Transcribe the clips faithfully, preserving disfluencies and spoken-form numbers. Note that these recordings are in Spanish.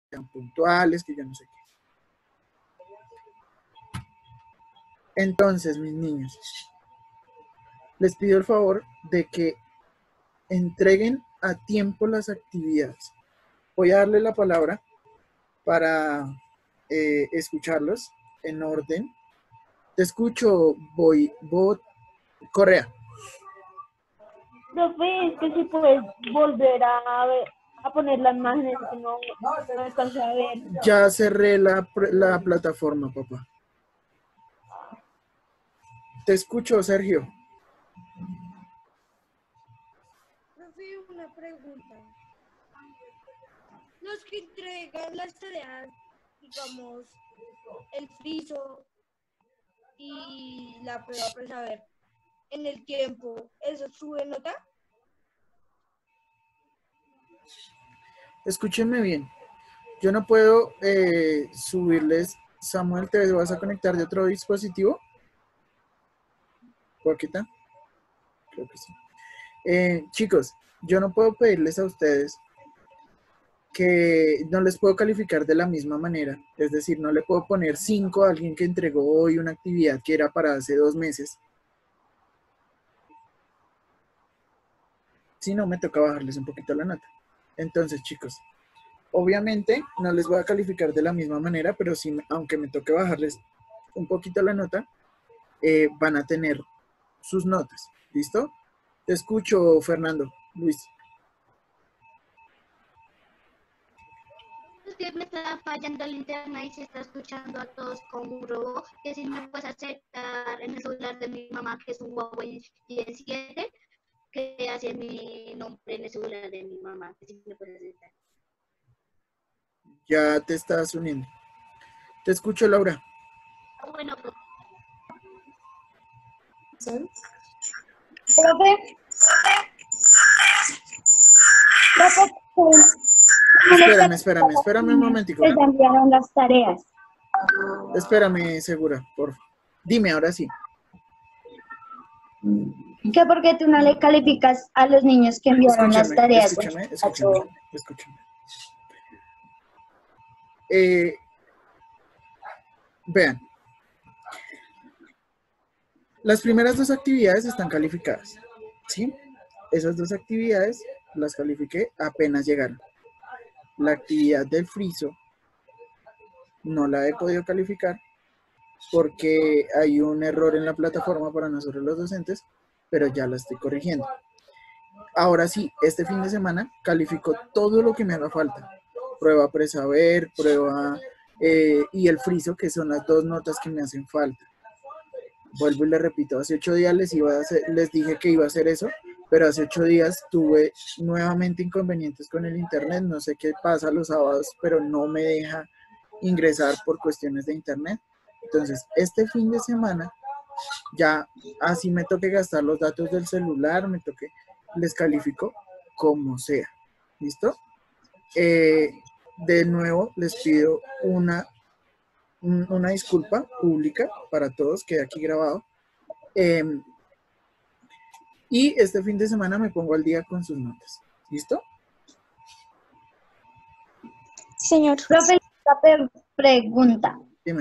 sean puntuales, que yo no sé qué. Entonces, mis niños, les pido el favor de que entreguen a tiempo las actividades. Voy a darle la palabra para eh, escucharlos en orden. Te escucho, voy, voy, Correa. Profe, es que si puedes volver a, ver, a poner las imágenes que no, no alcancé a ver. Ya cerré la, la plataforma, papá. Te escucho, Sergio. Profe, una pregunta. Los que entregan las tareas, digamos, el friso y la prueba para saber en el tiempo, ¿eso sube nota? Escúchenme bien. Yo no puedo eh, subirles. Samuel, ¿te vas a conectar de otro dispositivo? ¿Por qué está? Creo que sí. Eh, chicos, yo no puedo pedirles a ustedes que no les puedo calificar de la misma manera. Es decir, no le puedo poner cinco a alguien que entregó hoy una actividad que era para hace dos meses. Si no, me toca bajarles un poquito la nota. Entonces, chicos, obviamente no les voy a calificar de la misma manera, pero sí, aunque me toque bajarles un poquito la nota, eh, van a tener sus notas. ¿Listo? Te escucho, Fernando. Luis. Es que me está fallando el internet y se está escuchando a todos como un robot, que si me puedes aceptar en el celular de mi mamá, que es un Huawei diez siete, que hace mi nombre en el celular de mi mamá, que si me puedes aceptar. Ya te estás uniendo. Te escucho, Laura. Bueno, pues. Profe, profe, espérame, espérame, espérame un momentico. Se enviaron las tareas. Espérame, Segura, por favor. Dime, ahora sí. ¿Qué por qué tú no le calificas a los niños que enviaron escúchame, las tareas? Escúchame, escúchame, escúchame. Eh, vean. Las primeras dos actividades están calificadas, ¿sí? Esas dos actividades las califiqué apenas llegaron. La actividad del friso no la he podido calificar porque hay un error en la plataforma para nosotros los docentes, pero ya la estoy corrigiendo. Ahora sí, este fin de semana califico todo lo que me haga falta. Prueba presaber, prueba eh, y el friso, que son las dos notas que me hacen falta. Vuelvo y le repito, hace ocho días les, iba a hacer, les dije que iba a hacer eso, pero hace ocho días tuve nuevamente inconvenientes con el internet. No sé qué pasa los sábados, pero no me deja ingresar por cuestiones de internet. Entonces, este fin de semana, ya así me toque gastar los datos del celular, me toque, les califico como sea. ¿Listo? Eh, de nuevo, les pido una una disculpa pública para todos, queda aquí grabado. Eh, y este fin de semana me pongo al día con sus notas. ¿Listo? Señor. Profe, esta pregunta. Dime.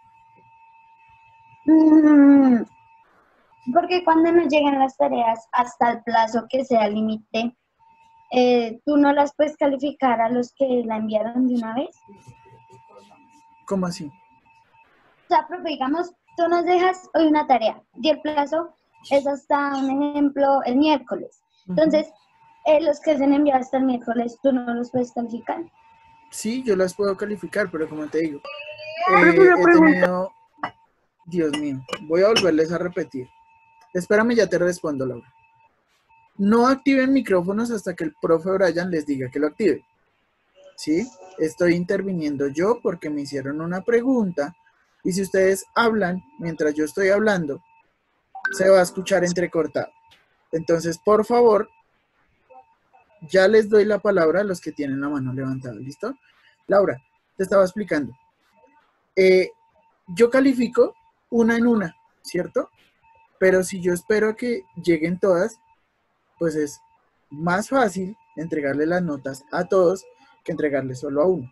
Mm, porque cuando nos llegan las tareas hasta el plazo que sea límite, eh, ¿tú no las puedes calificar a los que la enviaron de una vez? ¿Cómo así? O sea, profe, digamos, tú nos dejas hoy una tarea y el plazo es hasta, un ejemplo, el miércoles. Entonces, uh-huh. eh, los que se han enviado hasta el miércoles, ¿tú no los puedes calificar? Sí, yo las puedo calificar, pero como te digo, eh, he tenido... Dios mío, voy a volverles a repetir. Espérame, ya te respondo, Laura. No activen micrófonos hasta que el profe Brian les diga que lo active. ¿Sí? Estoy interviniendo yo porque me hicieron una pregunta. Y si ustedes hablan mientras yo estoy hablando, se va a escuchar entrecortado. Entonces, por favor, ya les doy la palabra a los que tienen la mano levantada. ¿Listo? Laura, te estaba explicando. Eh, yo califico una en una, ¿cierto? Pero si yo espero a que lleguen todas, pues es más fácil entregarle las notas a todos que entregarle solo a uno.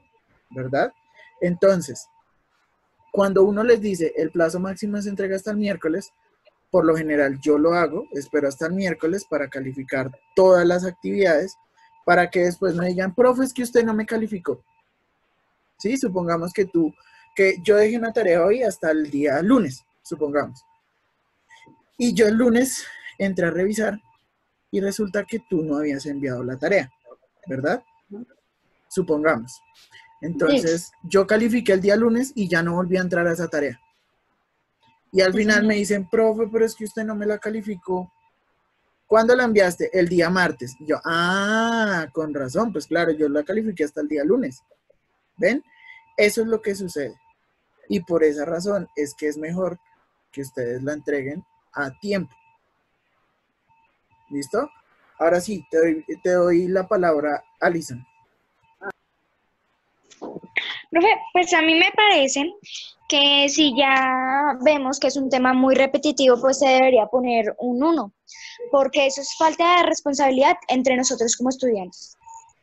¿verdad? Entonces, cuando uno les dice el plazo máximo se entrega hasta el miércoles, por lo general yo lo hago, espero hasta el miércoles para calificar todas las actividades, para que después no digan, profe, es que usted no me calificó. ¿Sí? Supongamos que tú, que yo dejé una tarea hoy hasta el día lunes, supongamos. Y yo el lunes entré a revisar y resulta que tú no habías enviado la tarea, ¿verdad? Supongamos. Entonces, yo califiqué el día lunes y ya no volví a entrar a esa tarea. Y al final me dicen, profe, pero es que usted no me la calificó. ¿Cuándo la enviaste? El día martes. Y yo, ah, con razón, pues claro, yo la califiqué hasta el día lunes. ¿Ven? Eso es lo que sucede. Y por esa razón es que es mejor que ustedes la entreguen a tiempo. ¿Listo? Ahora sí, te doy, te doy la palabra, Alison. Profe, pues a mí me parece que si ya vemos que es un tema muy repetitivo, pues se debería poner un uno, porque eso es falta de responsabilidad entre nosotros como estudiantes.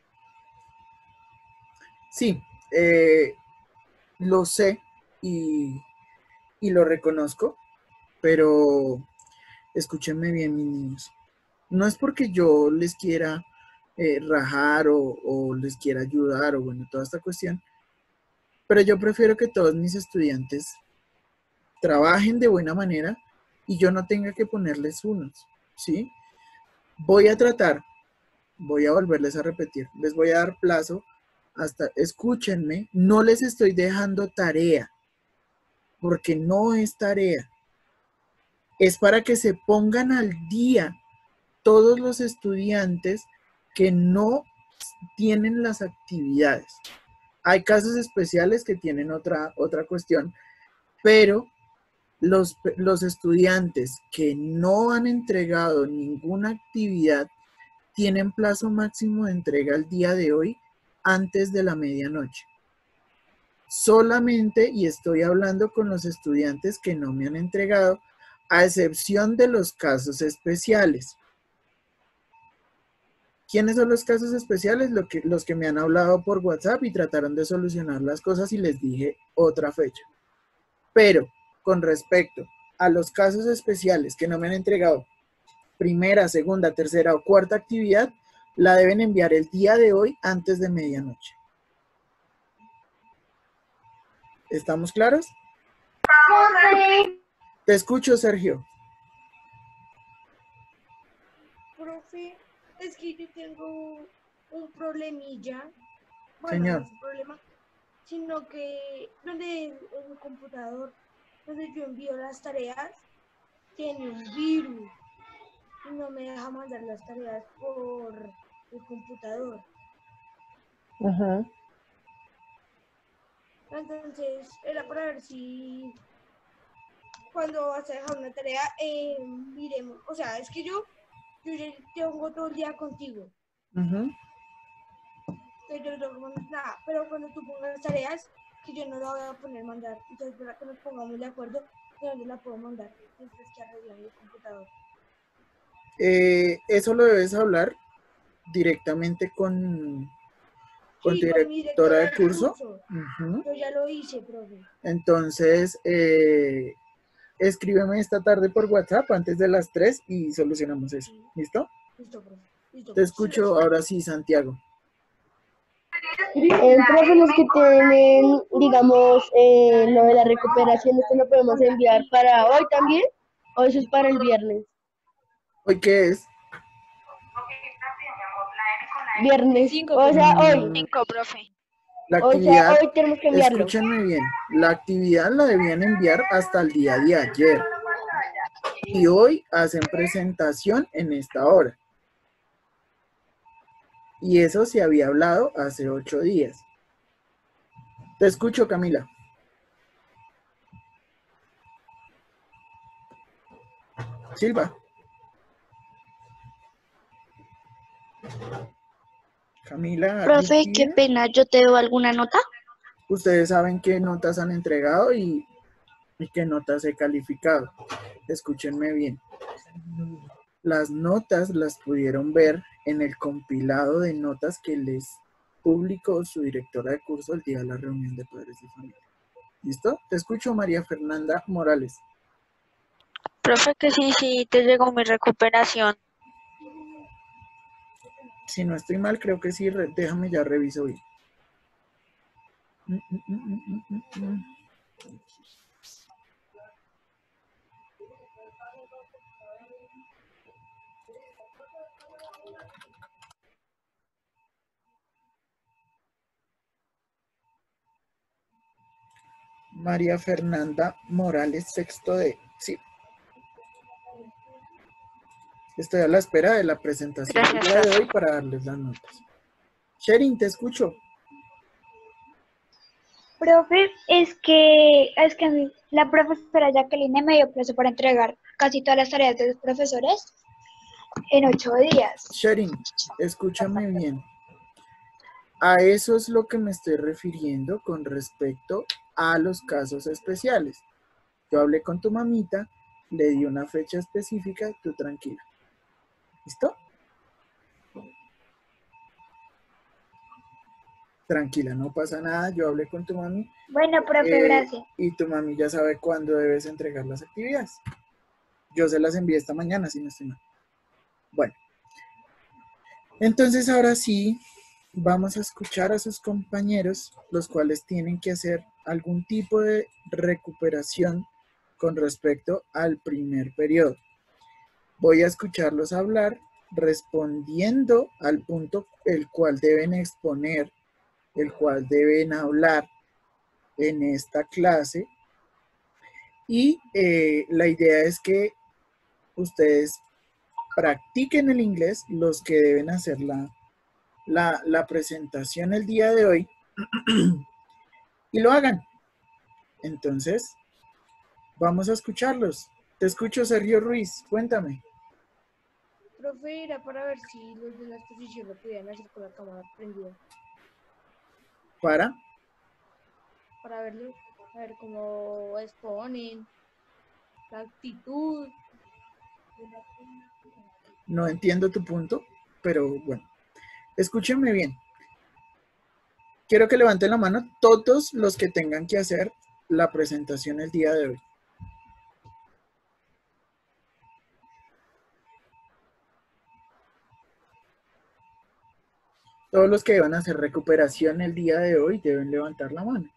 Sí, eh, lo sé y, y lo reconozco, pero escúchenme bien, mis niños. No es porque yo les quiera eh, rajar o, o les quiera ayudar o bueno, toda esta cuestión, pero yo prefiero que todos mis estudiantes trabajen de buena manera y yo no tenga que ponerles unos, ¿sí? Voy a tratar, voy a volverles a repetir, les voy a dar plazo hasta, escúchenme, no les estoy dejando tarea, porque no es tarea, es para que se pongan al día todos los estudiantes que no tienen las actividades. Hay casos especiales que tienen otra, otra cuestión, pero los, los estudiantes que no han entregado ninguna actividad tienen plazo máximo de entrega el día de hoy antes de la medianoche. Solamente, y estoy hablando con los estudiantes que no me han entregado, a excepción de los casos especiales. ¿Quiénes son los casos especiales? Lo que, los que me han hablado por WhatsApp y trataron de solucionar las cosas y les dije otra fecha. Pero con respecto a los casos especiales que no me han entregado primera, segunda, tercera o cuarta actividad, la deben enviar el día de hoy antes de medianoche. ¿Estamos claros? Te escucho, Sergio. Profe, es que yo tengo un problemilla. Bueno, Señor. no es un problema, sino que donde en mi computador, donde yo envío las tareas, tiene un virus y no me deja mandar las tareas por el computador. Ajá. Entonces, era para ver si cuando vas a dejar una tarea, eh, miremos, o sea, es que yo, yo ya tengo todo el día contigo. Uh-huh. Entonces, yo no pongo nada, pero cuando tú pongas tareas, que yo no la voy a poner mandar, entonces para que nos pongamos de acuerdo, de dónde la puedo mandar, mientras que arreglar el computador. Eh, eso lo debes hablar directamente con, con Sí, tu con mi directora de del curso. curso. Uh-huh. Yo ya lo hice, profe. Entonces, eh, escríbeme esta tarde por WhatsApp antes de las tres y solucionamos eso. ¿Listo? Listo, profe. Listo, Te profe. escucho ahora sí, Santiago. El profe, los que tienen, digamos, eh, lo de la recuperación, ¿esto lo podemos enviar para hoy también? ¿O eso es para el viernes? ¿Hoy qué es? Viernes. Cinco, O sea, hoy. Cinco, profe. La O sea, actividad, hoy tenemos que enviarlo. escúchenme bien, la actividad la debían enviar hasta el día de ayer. Y hoy hacen presentación en esta hora. Y eso se había hablado hace ocho días. Te escucho, Camila. Silva. Camila. Profe, qué Lucía. pena, ¿yo te doy alguna nota? Ustedes saben qué notas han entregado y, y qué notas he calificado. Escúchenme bien. Las notas las pudieron ver en el compilado de notas que les publicó su directora de curso el día de la reunión de padres de familia. ¿Listo? Te escucho, María Fernanda Morales. Profe, que sí, sí, te llegó mi recuperación. Si no estoy mal, creo que sí. Re- déjame ya reviso bien. Mm, mm, mm, mm, mm, mm. María Fernanda Morales, sexto D. Sí. Estoy a la espera de la presentación del Gracias, día de profe. hoy para darles las notas. Sherin, te escucho. Profe, es que, es que a mí, la profesora Jacqueline me dio plazo para entregar casi todas las tareas de los profesores en ocho días. Sherin, escúchame bien. A eso es lo que me estoy refiriendo con respecto a los casos especiales. Yo hablé con tu mamita, le di una fecha específica, tú tranquila. ¿Listo? Tranquila, no pasa nada, yo hablé con tu mami. Bueno, profe, eh, gracias. y tu mami ya sabe cuándo debes entregar las actividades. Yo se las envié esta mañana, si no estoy mal. Bueno, entonces ahora sí, vamos a escuchar a sus compañeros, los cuales tienen que hacer algún tipo de recuperación con respecto al primer periodo. Voy a escucharlos hablar respondiendo al punto el cual deben exponer, el cual deben hablar en esta clase. Y eh, la idea es que ustedes practiquen el inglés, los que deben hacer la, la, la presentación el día de hoy, y lo hagan. Entonces, vamos a escucharlos. Te escucho, Sergio Ruiz, cuéntame. Profe, era para ver si los de la exposición lo podían hacer con la cámara prendida. Para. Para verlo, a ver cómo exponen, la actitud. No entiendo tu punto, pero bueno. Escúchenme bien. Quiero que levanten la mano todos los que tengan que hacer la presentación el día de hoy. Todos los que van a hacer recuperación el día de hoy deben levantar la mano.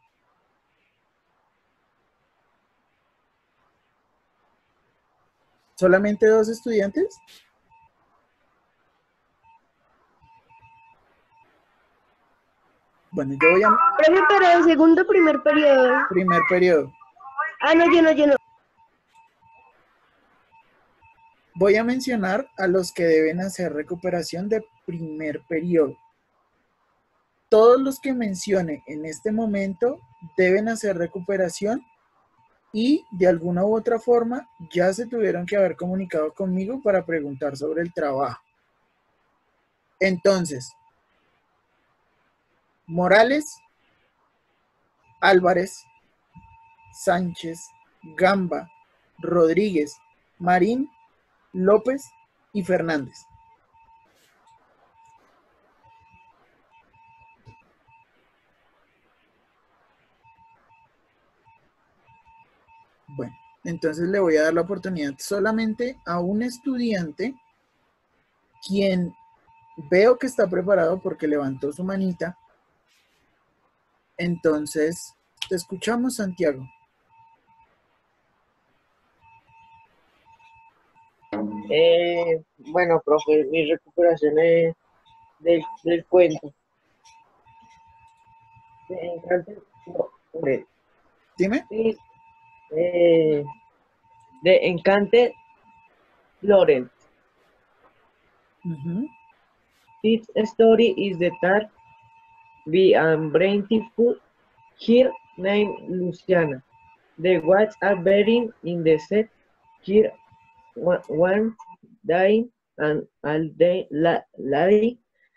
¿Solamente dos estudiantes? Bueno, yo voy a... Profe, para el segundo primer periodo. Primer periodo. Ah, no, yo no, yo no. Voy a mencionar a los que deben hacer recuperación de primer periodo. Todos los que mencione en este momento deben hacer recuperación y de alguna u otra forma ya se tuvieron que haber comunicado conmigo para preguntar sobre el trabajo. Entonces, Morales, Álvarez, Sánchez, Gamba, Rodríguez, Marín, López y Fernández. Bueno, entonces le voy a dar la oportunidad solamente a un estudiante quien veo que está preparado porque levantó su manita. Entonces, te escuchamos, Santiago. Eh, bueno, profe, mi recuperación es del, del cuento. De Encante, no, hombre, Dime. sí, eh, de Encante Florence. Uh-huh. Its story is the that be a beautiful here named Luciana. The whites are buried in the set here one, one day and all day la, lady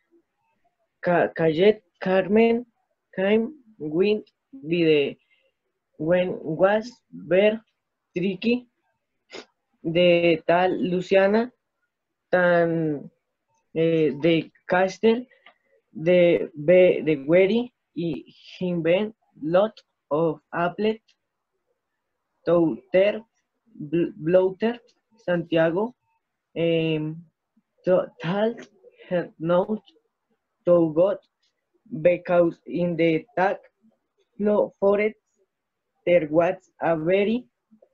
Cayet Carmen came with the when was very tricky de tal Luciana tan eh, de Castel the be the very invent lot of applet to ter bloater Santiago um to tal her nose to got because in the tag flow forest there was a very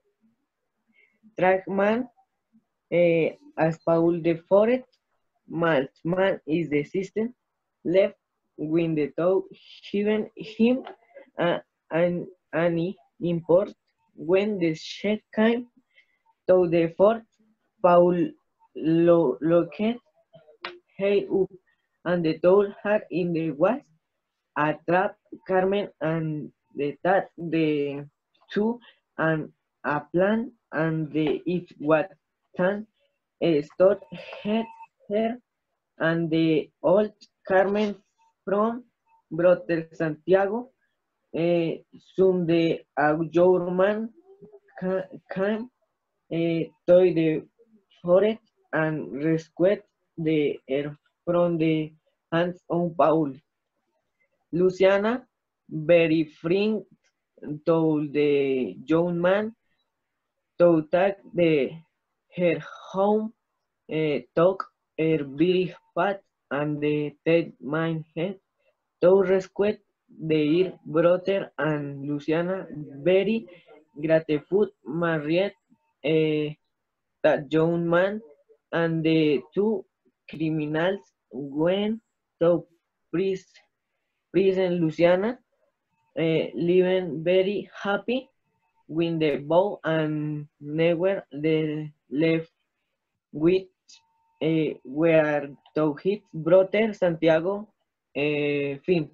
trackman uh, as Paul the forest Maltman is the system left with the toe given him uh, an any import when the shed came to the fort Paul lo located hey up and the toll had in the was a trap Carmen and the that the two and a plan and the if what can uh, start head her and the old Carmen from Brother Santiago, uh, soon the German came uh, to the forest and rescued the air from the hands of Paul. Luciana, very friend, told the young man to take the her home, uh, took her very fat and the dead man head to rescue their brother and Luciana very grateful married uh, that young man and the two criminals went to pris- prison Luciana uh, living very happy with the bow and never the left with uh, where to his brother Santiago uh, fin.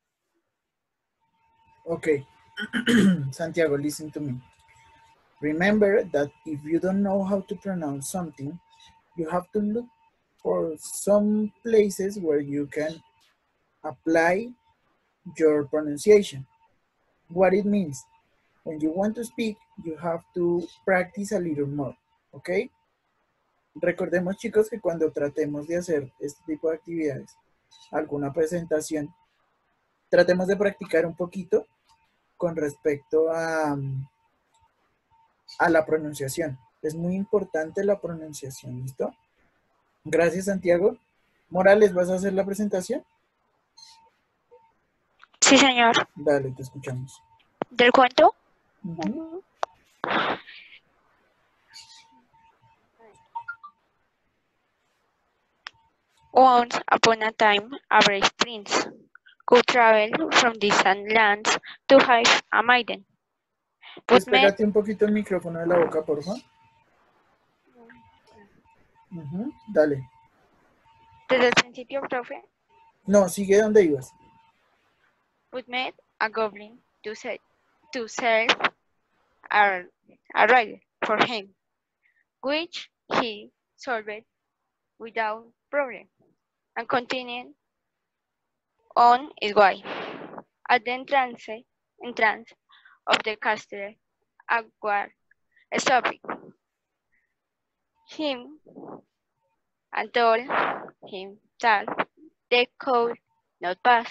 Okay. Santiago, listen to me. Remember that if you don't know how to pronounce something, you have to look for some places where you can apply your pronunciation. What it means. When you want to speak, you have to practice a little more, ¿ok? Recordemos, chicos, que cuando tratemos de hacer este tipo de actividades, alguna presentación, tratemos de practicar un poquito con respecto a, a la pronunciación. Es muy importante la pronunciación, ¿listo? Gracias, Santiago. Morales, ¿vas a hacer la presentación? Sí, señor. Dale, te escuchamos. ¿Del cuento? Uh-huh. Once upon a time, a brave prince could travel from distant lands to hide a maiden. But Despégate un poquito el micrófono de la boca, por favor. Uh-huh. Dale. ¿Desde el principio, profe? No, sigue donde ibas. Would met a goblin to say to serve a, a riddle for him, which he solved without problem, and continued on his way. At the entrance, entrance of the castle, a guard stopped him and told him that they could not pass,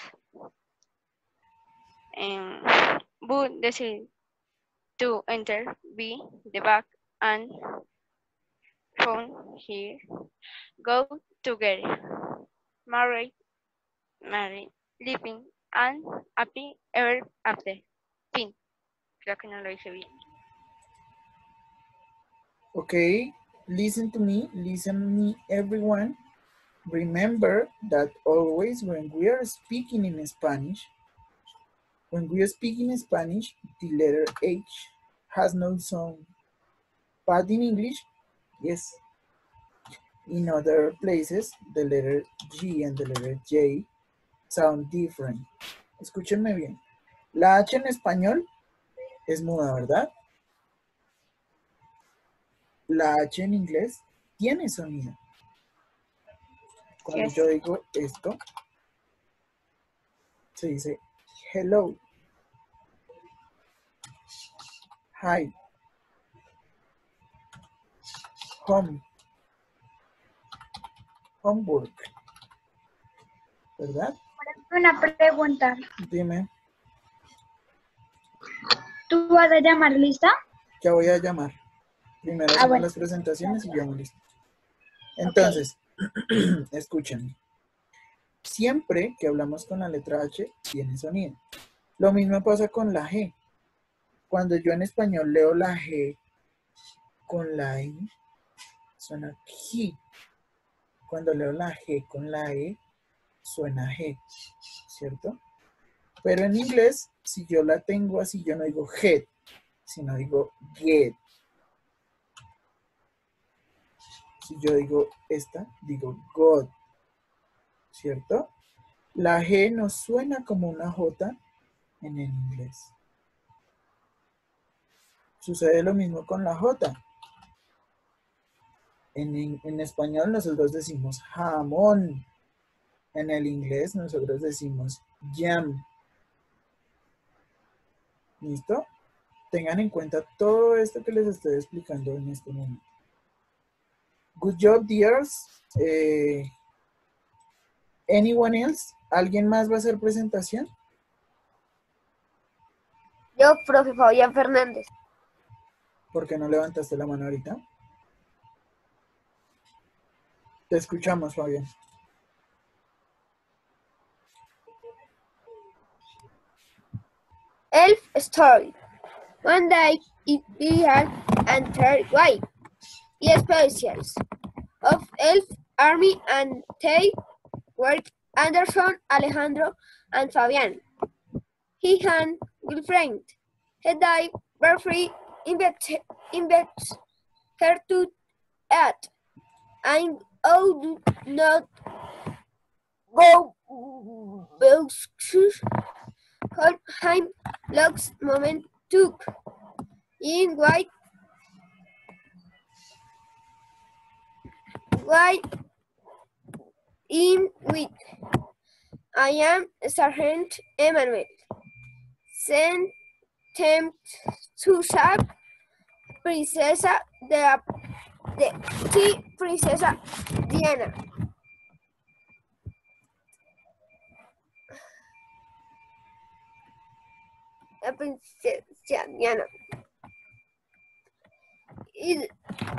and would decide to enter by the back and found here go together, married, married, living and happy ever after. Fin. Creo que no lo hice bien. Okay, listen to me, listen me everyone. Remember that always when we are speaking in Spanish, when we are speaking in Spanish, the letter H has no sound. But in English, yes. In other places, the letter G and the letter J sound different. Escúchenme bien. La H en español es muda, ¿verdad? La H en inglés tiene sonido. Cuando Yes. yo digo esto, se dice hello, hi, home, homework, ¿verdad? Una pregunta. Dime, ¿Tú vas a llamar lista? ya voy a llamar. Primero Ah, hacemos bueno. las presentaciones y llamo listo. Entonces, escúchenme. Siempre que hablamos con la letra H, tiene sonido. Lo mismo pasa con la G. Cuando yo en español leo la G con la I, suena G. Cuando leo la G con la E, suena G, ¿cierto? Pero en inglés, si yo la tengo así, yo no digo head, sino digo get. Si yo digo esta, digo God, ¿cierto? La G no suena como una J en el inglés. Sucede lo mismo con la J. En, en español nosotros decimos jamón. En el inglés nosotros decimos jam. ¿Listo? Tengan en cuenta todo esto que les estoy explicando en este momento. Good job, dears. Eh, anyone else? ¿Alguien más va a hacer presentación? Yo, profe Fabián Fernández. ¿Por qué no levantaste la mano ahorita? Te escuchamos, Fabián. Elf Story. One day it began and third way. The specials of Elf Army and they were Anderson, Alejandro, and Fabian. He had girlfriend. He died very invite invite her to add. And oh do not go hold him looks moment took in white white in with I am Sergeant Emmanuel. Sent him to save Princesa de, de, de Princesa Diana. La princesa Diana. It,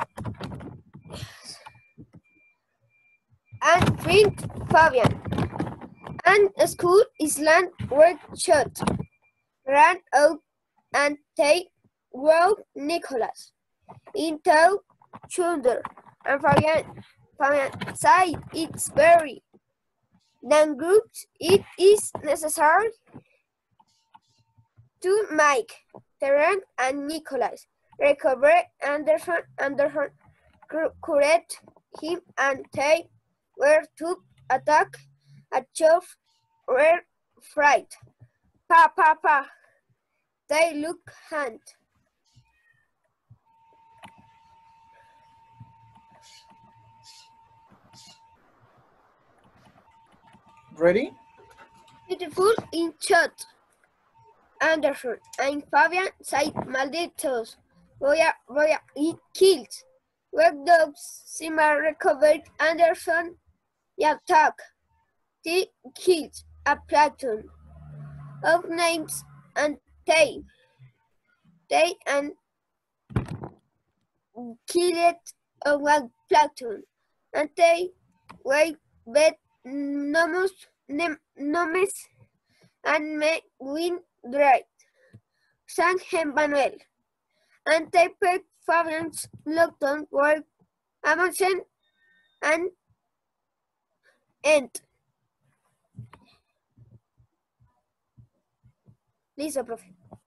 and Prince Fabian. And school Island were shut. Ran out and they wrote Nicholas into shoulder. And Fabian, Fabian said it's very. Then groups it is necessary to make Terence and Nicholas recover Anderson, Anderson correct him and they were to attack a chef were fright. Pa pa pa. They look hand. Ready? Beautiful in shot. Anderson and Fabian said malditos. Voy a, voy a eat killed. Red dogs Simmer recovered Anderson the attack. They killed a platoon of names and they they and killed a one platoon and they were bet nomus nomes and me win right. San Emmanuel and they picked Fabian's lockdown were Amundsen and end. Listo, profe.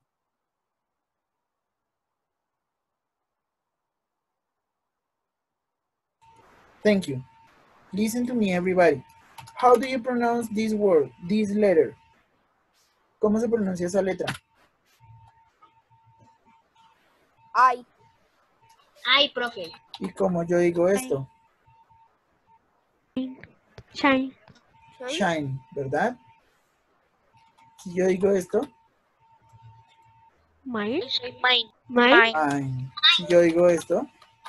Thank you. Listen to me, everybody. How do you pronounce this word, this letter? ¿Cómo se pronuncia esa letra? Ay. Ay, profe. ¿Y cómo yo digo esto? Shine. Shine, ¿verdad? Si yo digo esto, Mine. Soy mine. Mine. Mine. Si yo digo esto,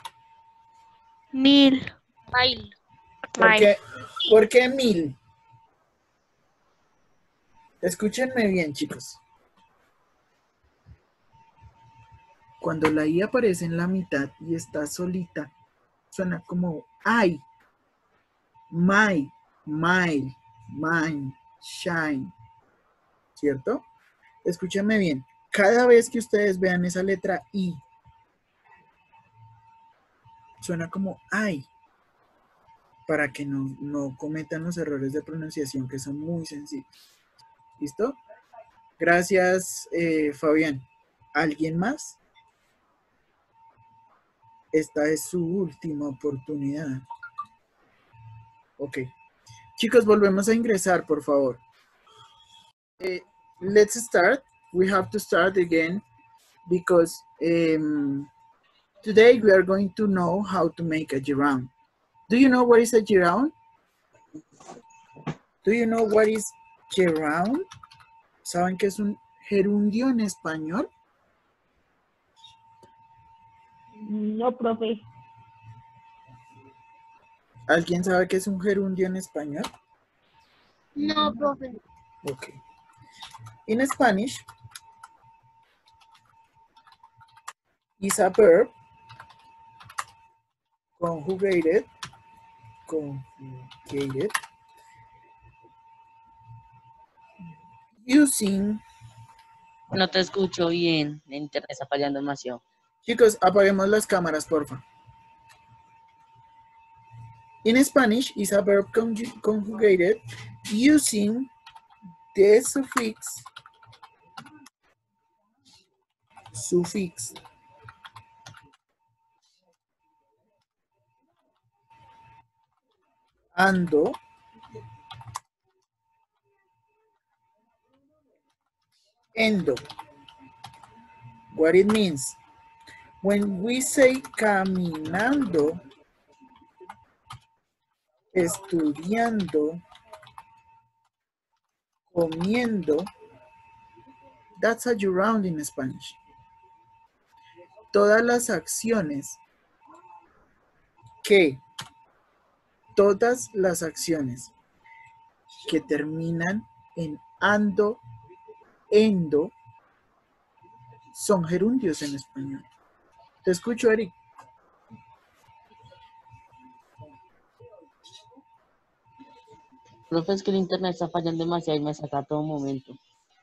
Mil. Mile. ¿por qué, ¿por qué mil? Escúchenme bien, chicos. Cuando la I aparece en la mitad y está solita, suena como I, my, mile, mine, shine, ¿cierto? Escúchenme bien. Cada vez que ustedes vean esa letra I, suena como I, para que no, no cometan los errores de pronunciación que son muy sencillos. ¿Listo? Gracias, eh, Fabián. ¿Alguien más? Esta es su última oportunidad. Ok. Chicos, volvemos a ingresar, por favor. Eh, let's start. We have to start again because um, today we are going to know how to make a gerund. Do you know what is a gerund? Do you know what is gerund? ¿Saben qué es un gerundio en español? No, profe. ¿Alguien sabe qué es un gerundio en español? No, profe. Okay. In Spanish, is a verb conjugated, conjugated using. No te escucho bien, el internet está fallando demasiado. Chicos, apaguemos las cámaras, porfa. In Spanish, is a verb conjugated using the suffix, suffix, ando, endo. What it means? When we say caminando, estudiando, comiendo, that's a gerund in Spanish. Todas las acciones que, todas las acciones que terminan en ando, endo, son gerundios en español. Te escucho, Eric. Profe, es que el internet está fallando demasiado y me saca a todo momento.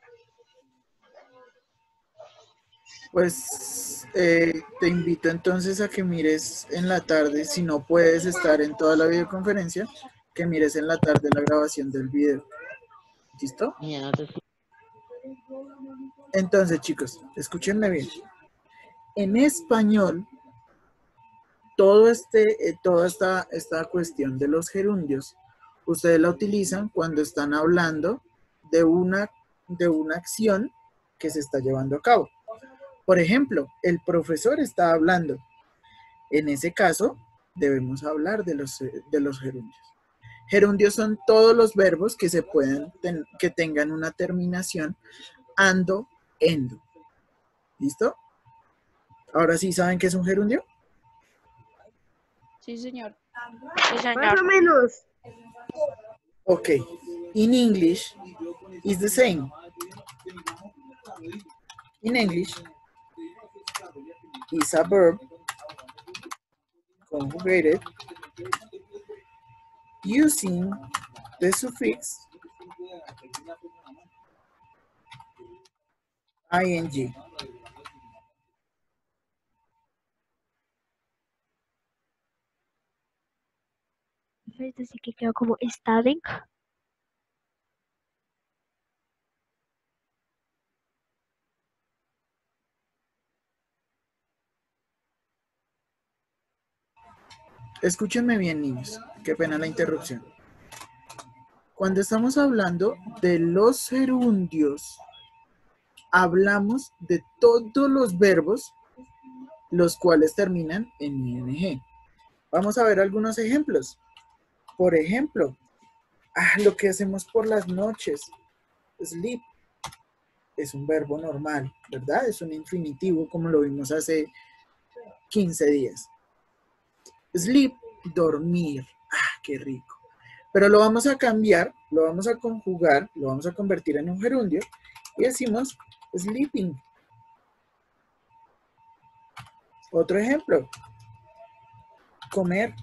Pues eh, te invito entonces a que mires en la tarde, si no puedes estar en toda la videoconferencia, que mires en la tarde la grabación del video. ¿Listo? Ya no te escucho. Entonces, chicos, escúchenme bien. En español, todo este, eh, toda esta, esta cuestión de los gerundios, ustedes la utilizan cuando están hablando de una, de una acción que se está llevando a cabo. Por ejemplo, el profesor está hablando. En ese caso, debemos hablar de los, de los gerundios. Gerundios son todos los verbos que, se puedan ten, que tengan una terminación ando, endo. ¿Listo? Ahora sí, ¿saben qué es un gerundio? Sí, señor. Sí, señor. Más o menos. Ok. In English, it's the same. In English, is a verb conjugated using the suffix ing. Es decir, que quedó como studying. Escúchenme bien, niños. Qué pena la interrupción. Cuando estamos hablando de los gerundios, hablamos de todos los verbos los cuales terminan en ing. Vamos a ver algunos ejemplos. Por ejemplo, ah, lo que hacemos por las noches. Sleep es un verbo normal, ¿verdad? Es un infinitivo como lo vimos hace quince días. Sleep, dormir. Ah, qué rico. Pero lo vamos a cambiar, lo vamos a conjugar, lo vamos a convertir en un gerundio y decimos sleeping. Otro ejemplo, comer.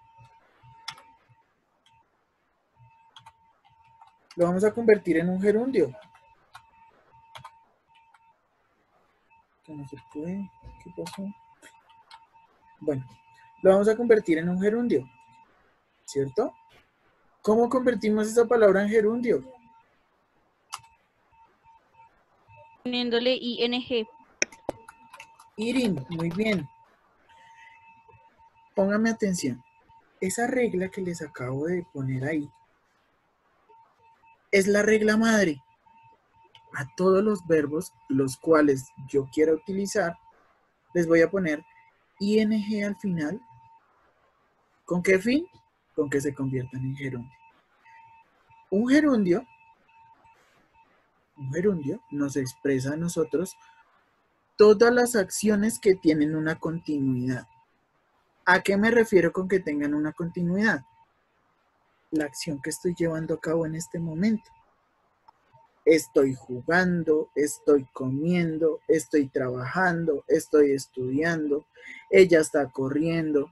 Lo vamos a convertir en un gerundio. Que no se puede. ¿Qué pasó? Bueno, lo vamos a convertir en un gerundio, ¿cierto? ¿Cómo convertimos esa palabra en gerundio? Poniéndole ing. Eating, muy bien. Póngame atención. Esa regla que les acabo de poner ahí es la regla madre. A todos los verbos los cuales yo quiera utilizar, les voy a poner ing al final. ¿Con qué fin? Con que se conviertan en gerundio. Un gerundio, un gerundio nos expresa a nosotros todas las acciones que tienen una continuidad. ¿A qué me refiero con que tengan una continuidad? La acción que estoy llevando a cabo en este momento. Estoy jugando, estoy comiendo, estoy trabajando, estoy estudiando, ella está corriendo.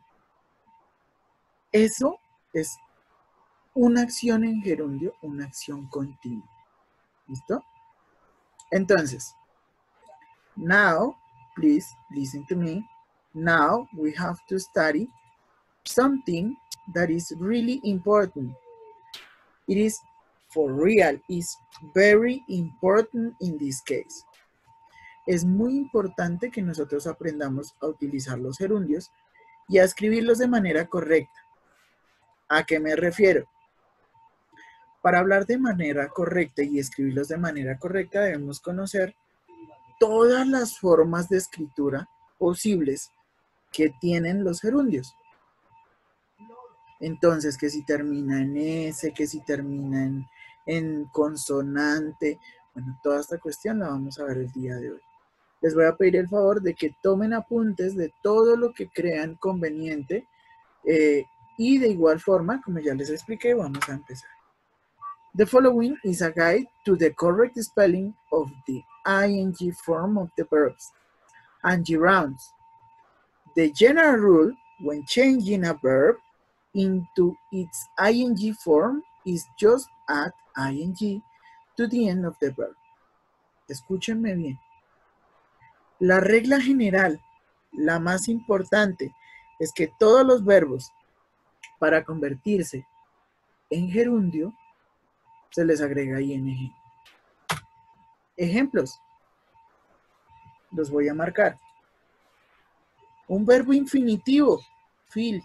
Eso es una acción en gerundio, una acción continua. ¿Listo? Entonces, now, please listen to me. Now we have to study something that is really important. It is for real, is very important in this case. Es muy importante que nosotros aprendamos a utilizar los gerundios y a escribirlos de manera correcta. ¿A qué me refiero? Para hablar de manera correcta y escribirlos de manera correcta debemos conocer todas las formas de escritura posibles que tienen los gerundios. Entonces, que si termina en S, que si termina en, en consonante, bueno, toda esta cuestión la vamos a ver el día de hoy. Les voy a pedir el favor de que tomen apuntes de todo lo que crean conveniente eh, y de igual forma, como ya les expliqué, vamos a empezar. The following is a guide to the correct spelling of the ing form of the verbs and gerunds. The general rule when changing a verb into its ing form is just add ing to the end of the verb. Escúchenme bien. La regla general, la más importante, es que todos los verbos para convertirse en gerundio se les agrega ing. Ejemplos. Los voy a marcar. Un verbo infinitivo, feel,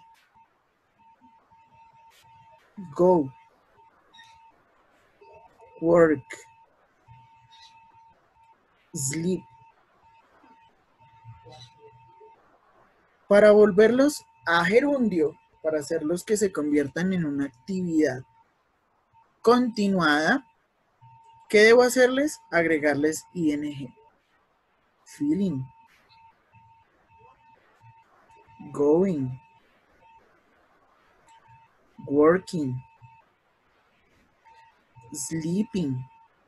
go, work, sleep. Para volverlos a gerundio, para hacerlos que se conviertan en una actividad continuada, ¿qué debo hacerles? Agregarles ing. Feeling, going, working, sleeping.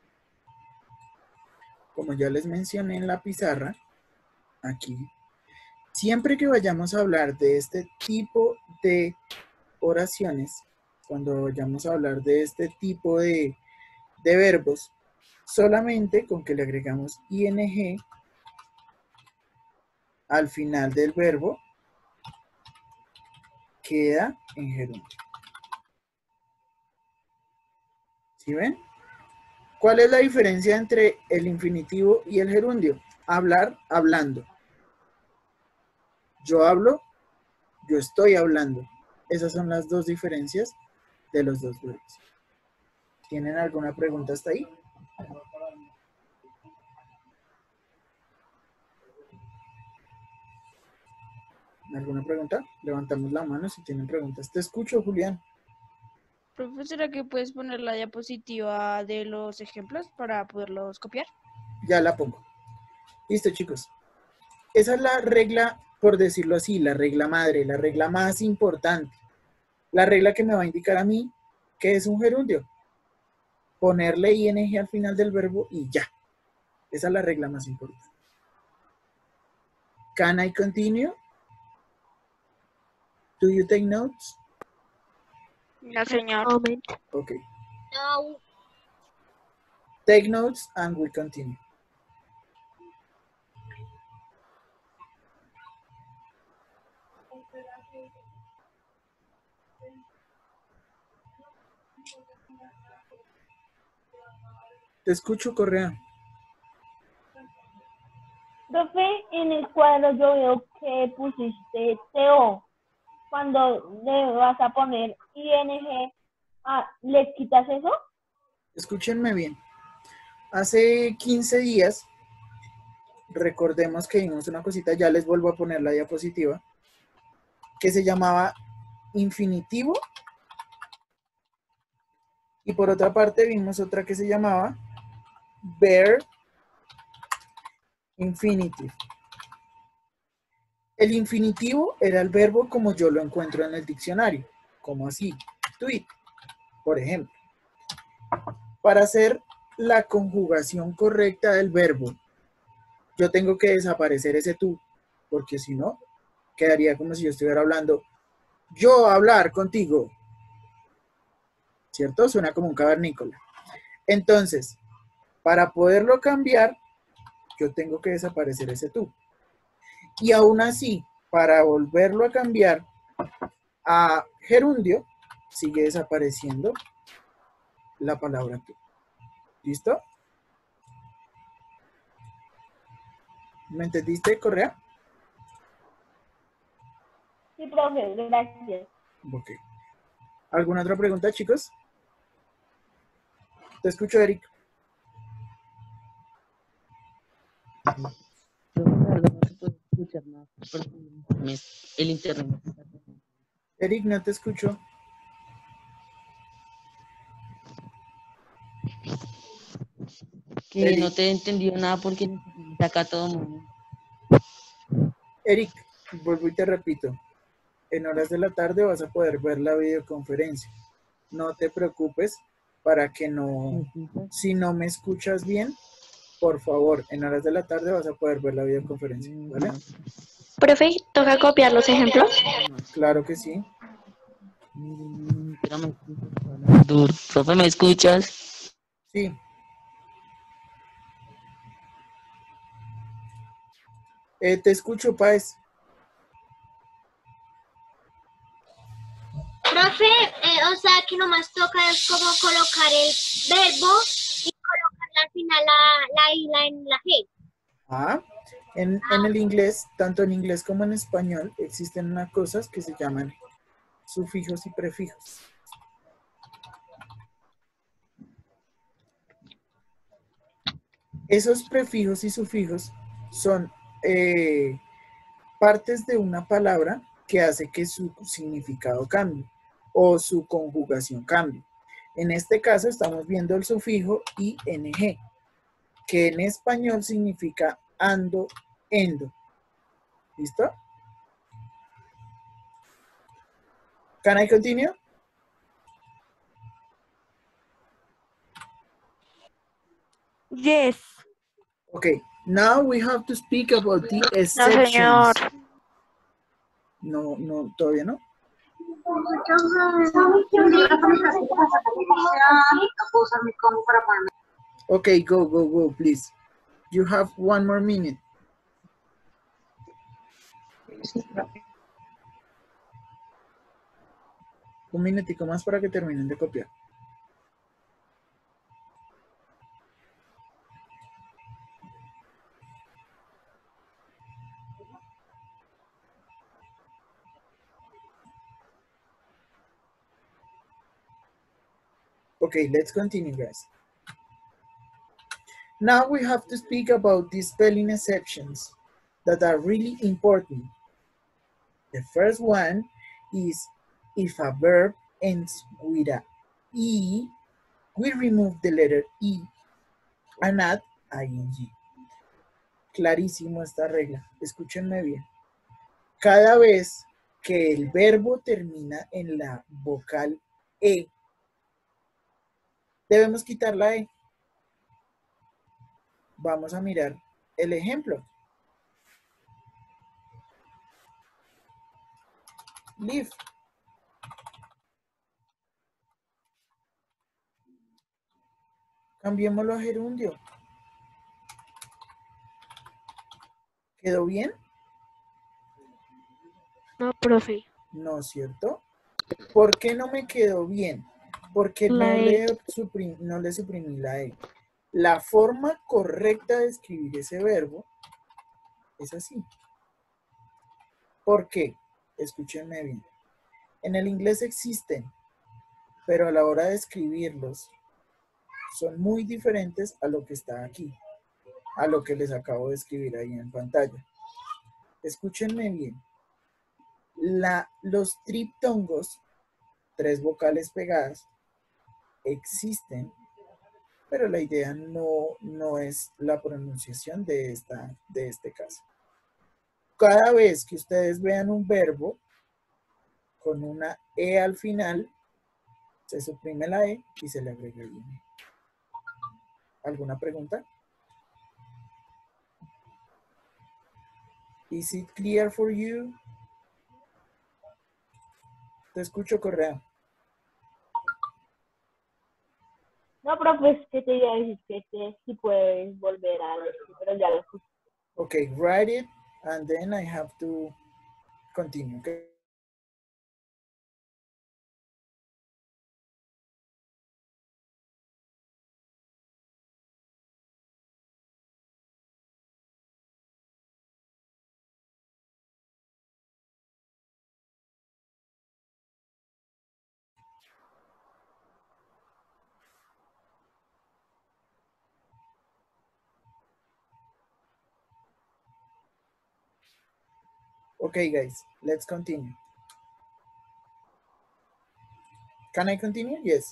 Como ya les mencioné en la pizarra, aquí, siempre que vayamos a hablar de este tipo de oraciones, cuando vayamos a hablar de este tipo de, de verbos, solamente con que le agregamos ing al final del verbo, queda en gerundio. ¿Sí ven? ¿Cuál es la diferencia entre el infinitivo y el gerundio? Hablar, hablando. Yo hablo, yo estoy hablando. Esas son las dos diferencias de los dos verbos. ¿Tienen alguna pregunta hasta ahí? ¿Alguna pregunta? Levantamos la mano si tienen preguntas. Te escucho, Julián. Profesora, ¿que puedes poner la diapositiva de los ejemplos para poderlos copiar? Ya la pongo. Listo, chicos. Esa es la regla, por decirlo así, la regla madre, la regla más importante. La regla que me va a indicar a mí ¿Qué es un gerundio? Ponerle ing al final del verbo y ya. Esa es la regla más importante. Can I continue? Do you take notes? No, señor. Okay. No. Take notes and we continue. Te escucho, Correa. Profe, en el cuadro yo veo que pusiste T O. Cuando le vas a poner ing, ah, ¿le quitas eso? Escúchenme bien. Hace quince días, recordemos que vimos una cosita, ya les vuelvo a poner la diapositiva, que se llamaba infinitivo. Y por otra parte vimos otra que se llamaba bare infinitive. El infinitivo era el verbo como yo lo encuentro en el diccionario, como así, tweet, por ejemplo. Para hacer la conjugación correcta del verbo, yo tengo que desaparecer ese tú, porque si no, quedaría como si yo estuviera hablando, yo hablar contigo, ¿cierto? Suena como un cavernícola. Entonces, para poderlo cambiar, yo tengo que desaparecer ese tú. Y aún así, para volverlo a cambiar a gerundio, sigue desapareciendo la palabra tú. ¿Listo? ¿Me entendiste, Correa? Sí, profe, gracias. Ok. ¿Alguna otra pregunta, chicos? Te escucho, Eric. No se puede escuchar nada porque me- el internet. Eric, no te escucho. Que Eric. no te he entendido nada porque acá todo el mundo. Eric, vuelvo y te repito. En horas de la tarde vas a poder ver la videoconferencia. No te preocupes para que no... Si no me escuchas bien, por favor, en horas de la tarde vas a poder ver la videoconferencia, ¿vale? Profe, ¿toca copiar los ejemplos? Claro que sí. Pero me escuchas, duro. Profe, ¿me escuchas? Sí. Eh, te escucho, Páez. Profe, eh, o sea que nomás toca es como colocar el verbo y colocarle al final la, la isla en la G. Ah, en, en el inglés, tanto en inglés como en español, existen unas cosas que se llaman sufijos y prefijos. Esos prefijos y sufijos son eh, partes de una palabra que hace que su significado cambie o su conjugación cambie. En este caso estamos viendo el sufijo ing, que en español significa ando, endo. ¿Listo? Can I continue? Yes. Okay, now we have to speak about the No, exceptions. señor. No, no, todavía no. Okay, go, go, go, please. You have one more minute. Un minutico más para que terminen de copiar. Okay, let's continue, guys. Now we have to speak about the spelling exceptions that are really important. The first one is if a verb ends with a E, we remove the letter E and add ing. Clarísimo esta regla. Escúchenme bien. Cada vez que el verbo termina en la vocal E Debemos quitar la E. Vamos a mirar el ejemplo. Live. Cambiémoslo a gerundio. ¿Quedó bien? No, profe. No, ¿cierto? ¿Por qué no me quedó bien? Porque La no E. le, suprim- no le suprimí la E. La forma correcta de escribir ese verbo es así. ¿Por qué? Escúchenme bien. En el inglés existen, pero a la hora de escribirlos son muy diferentes a lo que está aquí, a lo que les acabo de escribir ahí en pantalla. Escúchenme bien. La, los triptongos, tres vocales pegadas, existen, pero la idea no, no es la pronunciación de, esta, de este caso. Cada vez que ustedes vean un verbo con una E al final, se suprime la E y se le agrega el ine. ¿Alguna pregunta? Is it clear for you? Te escucho, Correa. No, profe, es que te iba a decir que, que si puedes volver a decir, pero ya lo escuché. Okay, write it and then I have to continue. Okay? Okay, guys, let's continue. Can I continue? Yes.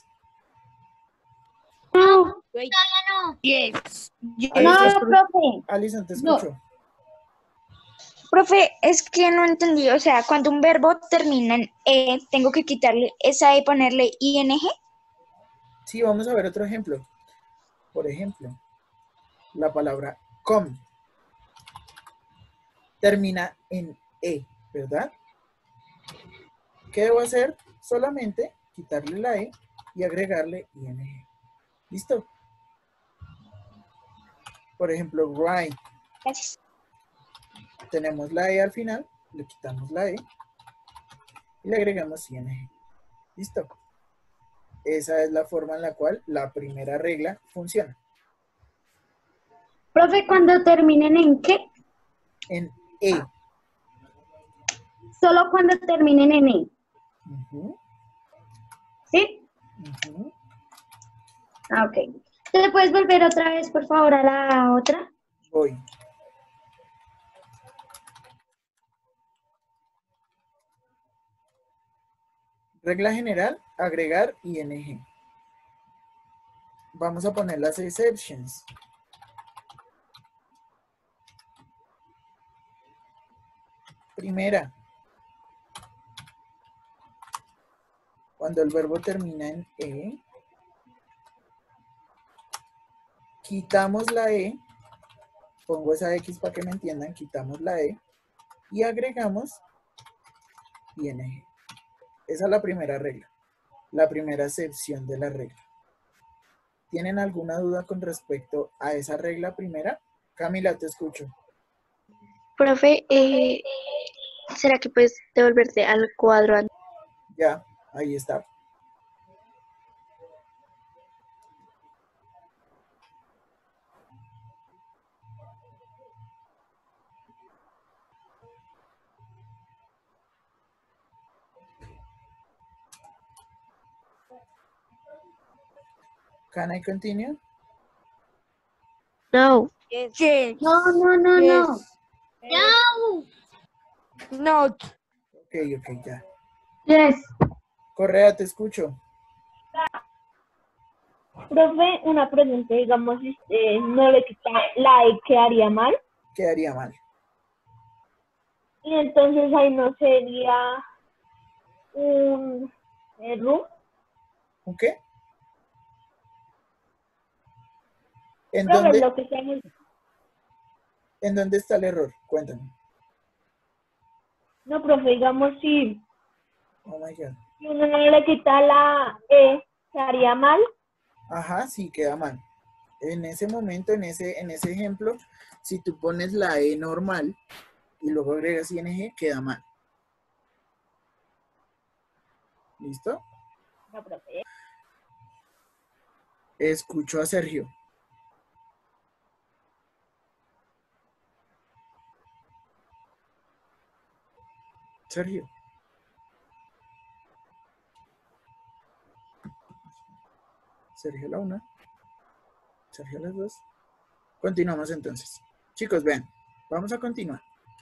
No, Wait. no. Yes. Yes. No, Alison, profe. Alison, te No. escucho. Profe, es que no entendí, o sea, cuando un verbo termina en E, ¿tengo que quitarle esa E y ponerle ing? Sí, vamos a ver otro ejemplo. Por ejemplo, la palabra come termina en E, ¿verdad? ¿Qué debo hacer? Solamente quitarle la E y agregarle ing. ¿Listo? Por ejemplo, write. Gracias. Tenemos la E al final, le quitamos la E y le agregamos ing. ¿Listo? Esa es la forma en la cual la primera regla funciona. Profe, cuando terminen en qué? En E. Solo cuando terminen en E. Ujú, ¿Sí? ujú. Ah, ok. ¿Te puedes volver otra vez, por favor, a la otra? Voy. Regla general, agregar ing. Vamos a poner las exceptions. Primera, cuando el verbo termina en E, quitamos la E, pongo esa X para que me entiendan, quitamos la E y agregamos ing. Esa es la primera regla, la primera excepción de la regla. ¿Tienen alguna duda con respecto a esa regla primera? Camila, te escucho. Profe, eh, ¿será que puedes devolverte al cuadro anterior? Ya, ahí está. Can I continue? No. Yes. Yes. No, no, no, Yes. no. No. Not. Ok, ok, ya. Yes. Correa, te escucho. Profe, una pregunta, digamos, si usted no le quita la E, ¿quedaría mal? Quedaría mal. Y entonces ahí no sería un error. ¿Un qué? ¿En Profe, dónde, lo que tenemos, ¿En dónde está el error? Cuéntame. no, profe, digamos, si, Oh my God. si uno no le quita la E, ¿se haría mal? Ajá, sí, queda mal. En ese momento, en ese, en ese ejemplo, si tú pones la E normal y luego agregas ing, queda mal. ¿Listo? No, profe. Escucho a Sergio. Sergio. Sergio a la una. Sergio a las dos. Continuamos entonces. Chicos, vean. Vamos a continuar.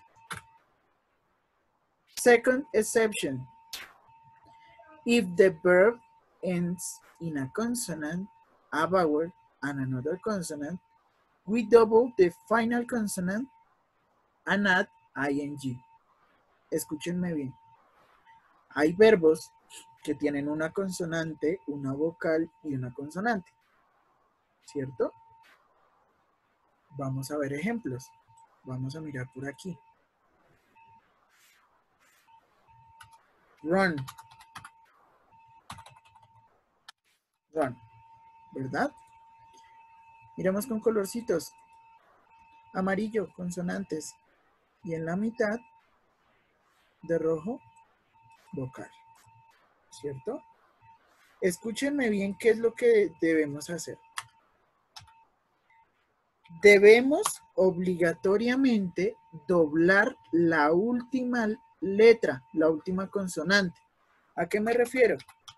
Second exception. If the verb ends in a consonant, a vowel, and another consonant, we double the final consonant and add ing. Escúchenme bien. Hay verbos que tienen una consonante, una vocal y una consonante. ¿Cierto? Vamos a ver ejemplos. Vamos a mirar por aquí. Run. Run. ¿Verdad? Miramos con colorcitos. Amarillo, consonantes. Y en la mitad, de rojo, vocal. ¿Cierto? Escúchenme bien qué es lo que debemos hacer. Debemos obligatoriamente doblar la última letra, la última consonante. ¿A qué me refiero?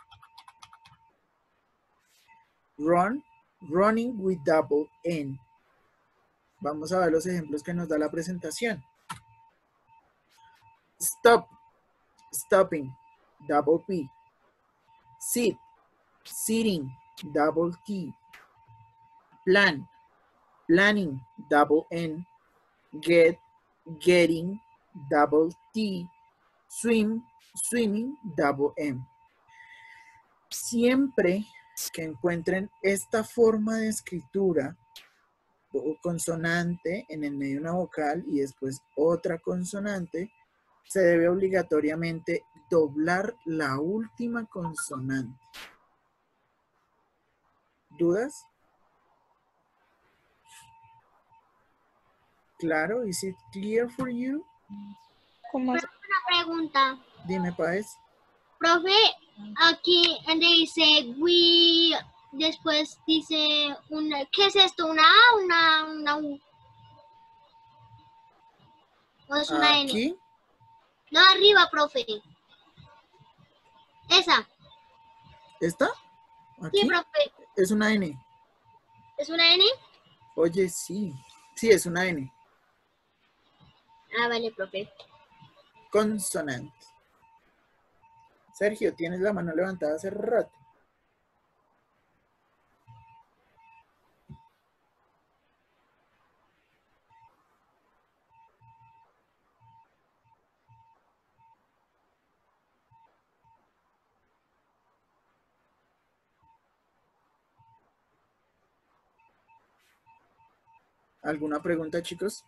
Run, running with double N. Vamos a ver los ejemplos que nos da la presentación. Stop, stopping, double P. Sit, sitting, double T. Plan, planning, double N. Get, getting, double T. Swim, swimming, double M. Siempre que encuentren esta forma de escritura, consonante, en el medio una vocal y después otra consonante, se debe obligatoriamente doblar la última consonante. ¿Dudas? Claro, is it clear for you? ¿Cómo así? Una pregunta. Dime, Paez. Profe, aquí donde dice we, después dice una, ¿qué es esto? ¿Una A, una, una U? ¿O es una N? Aquí, No, arriba, profe. Esa. ¿esta? Aquí, Sí, profe. es una N. ¿Es una N? Oye, sí. Sí, es una N. Ah, vale, profe. Consonante. Sergio, tienes la mano levantada hace rato. ¿Alguna pregunta, chicos?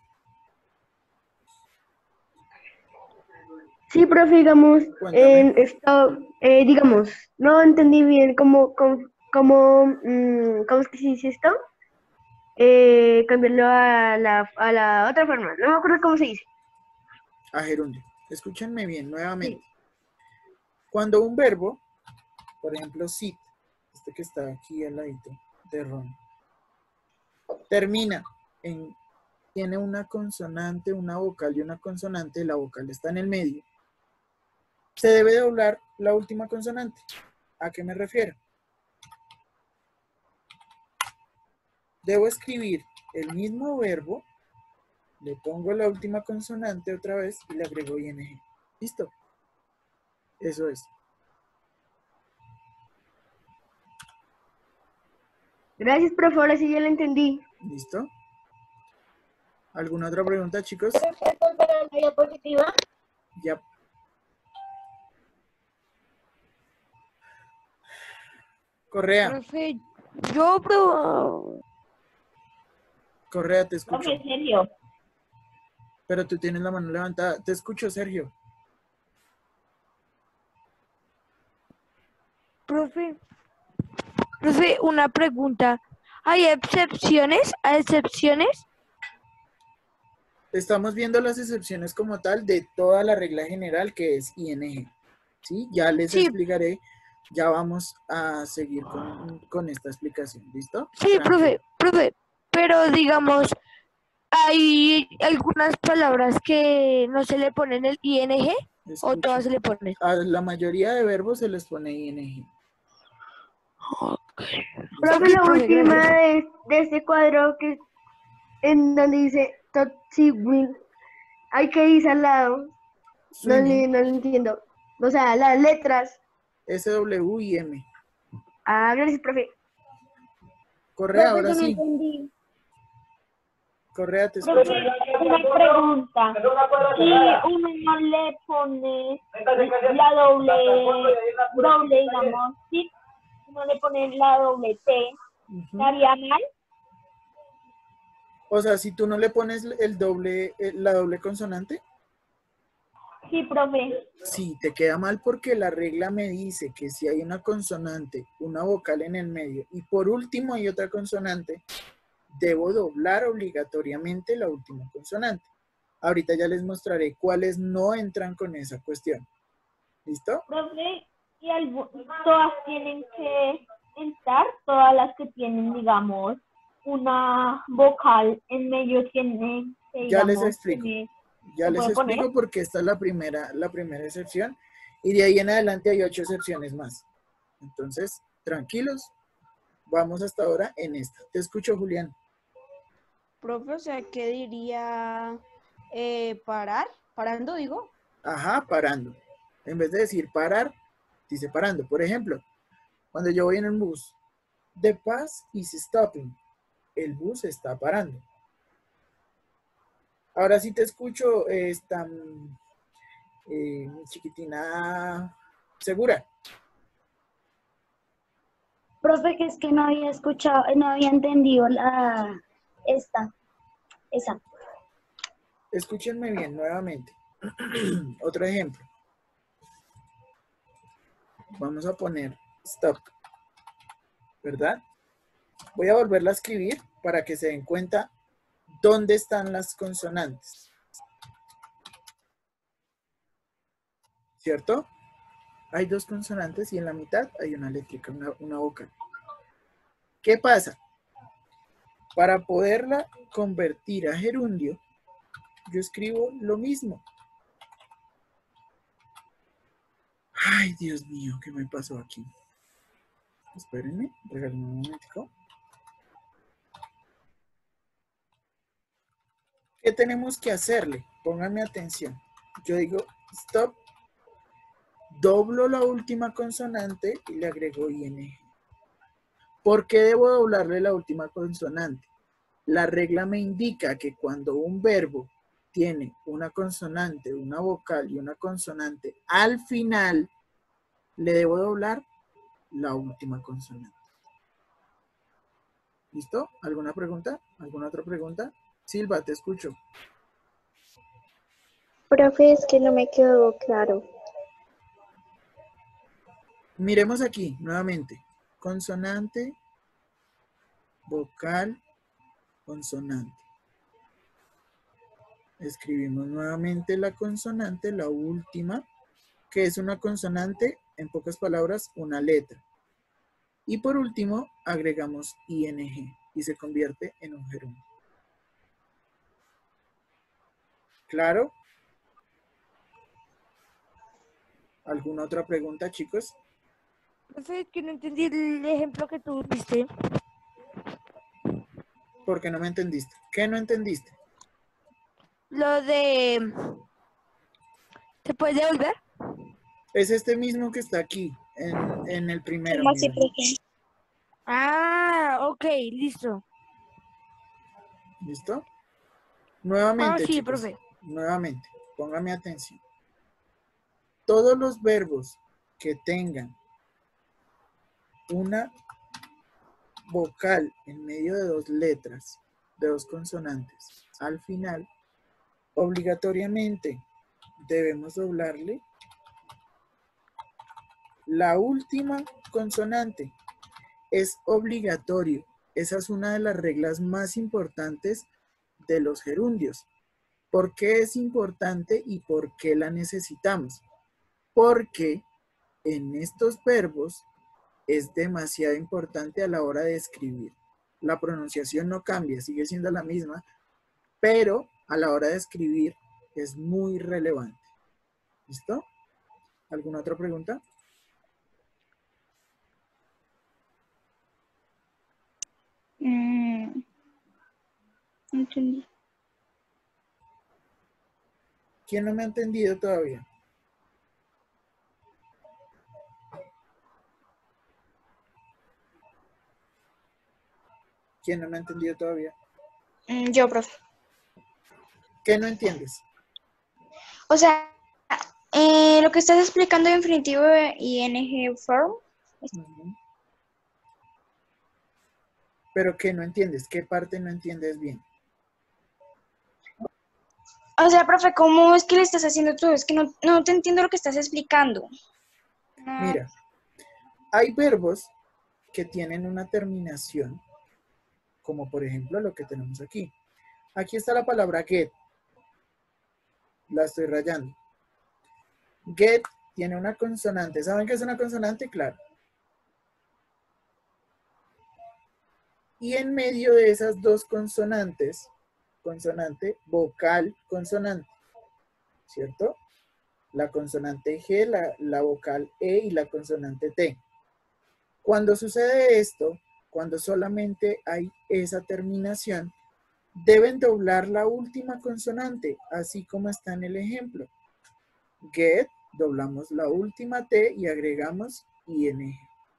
Sí, profe, digamos, Cuéntame. en esto, eh, digamos, no entendí bien cómo, cómo, cómo, mm, ¿cómo es que se dice esto? Eh, cambiarlo a la, a la otra forma, no me acuerdo cómo se dice. A gerundio. Escúchenme bien nuevamente. Sí. Cuando un verbo, por ejemplo, sit, este que está aquí al ladito de Ron, termina en, tiene una consonante, una vocal y una consonante, la vocal está en el medio, se debe doblar la última consonante. ¿A qué me refiero? Debo escribir el mismo verbo, le pongo la última consonante otra vez y le agrego ing. ¿Listo? Eso es. Gracias, profe, ahora sí ya lo entendí. ¿Listo? ¿Alguna otra pregunta, chicos? ¿La diapositiva? Ya. Correa. Profe, yo, pero... Correa, te escucho. Profe, Sergio. Pero tú tienes la mano levantada. Te escucho, Sergio. Profe, profe, una pregunta. ¿Hay excepciones? ¿Hay excepciones? Estamos viendo las excepciones como tal de toda la regla general que es I N G. ¿Sí? Ya les Sí. explicaré. Ya vamos a seguir con, con esta explicación. ¿Listo? Sí, Tranquilo. profe, profe, pero digamos, hay algunas palabras que no se le ponen el I N G o Escucha. todas se le ponen. A la mayoría de verbos se les pone I N G. Profe, Sí, la profe, última gracias. de, de este cuadro que en donde dice Totsiwin, hay que irse al lado. No le, Swimming, no le entiendo. O sea, las letras. S W I M. Ah, gracias, profe. Correa, Profe, ahora yo no sí. entendí. Correa, te escucho. Profe, una pregunta. Si uno no le pone la doble, doble, digamos, si uno le pone la doble T, Ujú. ¿estaría mal? O sea, si tú no le pones el doble, eh, la doble consonante, Sí, profe. sí, te queda mal porque la regla me dice que si hay una consonante, una vocal en el medio y por último hay otra consonante, debo doblar obligatoriamente la última consonante. Ahorita ya les mostraré cuáles no entran con esa cuestión. ¿Listo? Profe, y algo, todas tienen que entrar, todas las que tienen, digamos, una vocal en medio tienen que, Ya les digamos, explico. tener- Ya ¿se les puede poner? explico porque esta es la primera, la primera excepción y de ahí en adelante hay ocho excepciones más. Entonces, tranquilos, vamos hasta ahora en esta. Te escucho, Julián. Profe, o sea, ¿qué diría eh, parar? Parando, digo. Ajá, parando. En vez de decir parar, dice parando. Por ejemplo, cuando yo voy en un bus, the bus is stopping. El bus está parando. Ahora sí te escucho, eh, esta eh, mi chiquitina Segura. Profe, que es que no había escuchado, no había entendido la esta, esa. Escúchenme bien nuevamente. Otro ejemplo. Vamos a poner stop, ¿verdad? Voy a volverla a escribir para que se den cuenta dónde están las consonantes. ¿Cierto? Hay dos consonantes y en la mitad hay una letrica, una, una vocal. ¿Qué pasa? Para poderla convertir a gerundio, yo escribo lo mismo. Ay, Dios mío, ¿qué me pasó aquí? Espérenme, regálenme un momentico. ¿Qué tenemos que hacerle? Pónganme atención. Yo digo stop, doblo la última consonante y le agrego I N G. ¿Por qué debo doblarle la última consonante? La regla me indica que cuando un verbo tiene una consonante, una vocal y una consonante al final, le debo doblar la última consonante. ¿Listo? ¿Alguna pregunta? ¿Alguna otra pregunta? Silva, te escucho. Profe, es que no me quedó claro. Miremos aquí nuevamente. Consonante, vocal, consonante. Escribimos nuevamente la consonante, la última, que es una consonante, en pocas palabras, una letra. Y por último, agregamos I N G y se convierte en un gerundio. ¿Claro? ¿Alguna otra pregunta, chicos? Profe, que no entendí el ejemplo que tú diste. ¿Por qué no me entendiste? ¿Qué no entendiste? Lo de... ¿Se puede devolver? Es este mismo que está aquí, en, en el primero. ¿Cómo así, miren. profe? Ah, ok, listo. ¿Listo? Ah, Nuevamente, sí, chicos. profe. Nuevamente, póngame atención. Todos los verbos que tengan una vocal en medio de dos letras de dos consonantes al final, obligatoriamente debemos doblarle la última consonante. Es obligatorio. Esa es una de las reglas más importantes de los gerundios. ¿Por qué es importante y por qué la necesitamos? Porque en estos verbos es demasiado importante a la hora de escribir. La pronunciación no cambia, sigue siendo la misma, pero a la hora de escribir es muy relevante. ¿Listo? ¿Alguna otra pregunta? Mm, no entendí. ¿Quién no me ha entendido todavía? ¿Quién no me ha entendido todavía? Mm, yo, profe. ¿Qué no entiendes? O sea, eh, lo que estás explicando de infinitivo y ing form. Uh-huh. ¿Pero qué no entiendes? ¿Qué parte no entiendes bien? O sea, profe, ¿cómo es que le estás haciendo todo? Es que no, no te entiendo lo que estás explicando. No. Mira, hay verbos que tienen una terminación, como por ejemplo lo que tenemos aquí. Aquí está la palabra get. La estoy rayando. Get tiene una consonante. ¿Saben qué es una consonante? Claro. Y en medio de esas dos consonantes, consonante, vocal, consonante, ¿cierto? La consonante G, la, la vocal E y la consonante T. Cuando sucede esto, cuando solamente hay esa terminación, deben doblar la última consonante, así como está en el ejemplo. Get, doblamos la última T y agregamos ing.